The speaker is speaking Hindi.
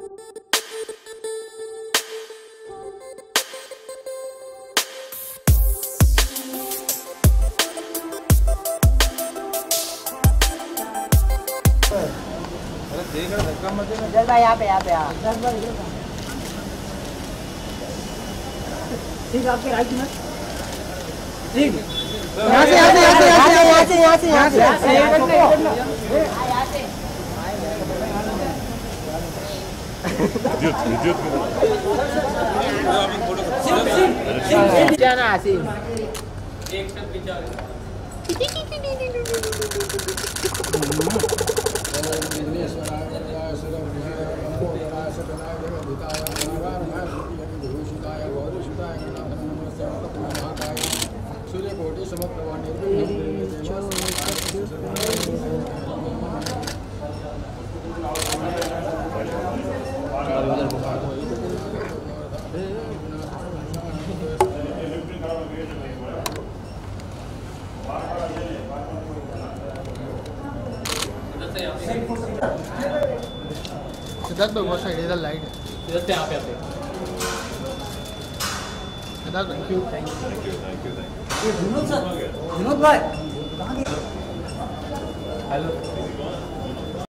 चल भाई यहाँ पे आ ठीक आपके राइट में ठीक यहाँ से जाना एक स्टेप पीछे सिद्धार्थ भाई बहुत साइड इधर लाइट है सिद्धार्थ यहाँ पे आते सिद्धार्थ थैंक यू विनोद भाई हेलो